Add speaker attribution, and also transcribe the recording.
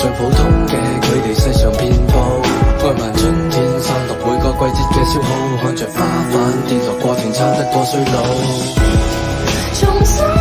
Speaker 1: 最普通嘅，佢哋世上遍佈，愛問春天散落每個季節嘅消耗，看着花瓣跌落過程，差得過衰老。